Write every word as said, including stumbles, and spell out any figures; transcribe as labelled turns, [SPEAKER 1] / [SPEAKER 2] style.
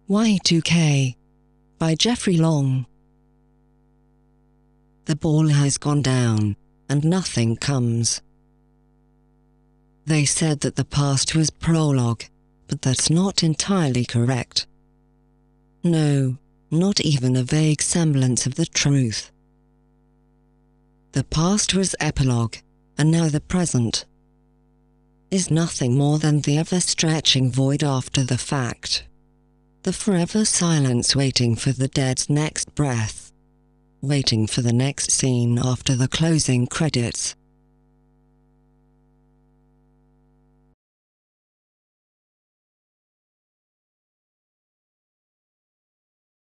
[SPEAKER 1] Y two K by Jeffrey Long. The ball has gone down, and nothing comes. They said that the past was prologue, but that's not entirely correct. No, not even a vague semblance of the truth. The past was epilogue, and now the present is nothing more than the ever-stretching void after the fact. The forever silence waiting for the dead's next breath, waiting for the next scene after the closing credits.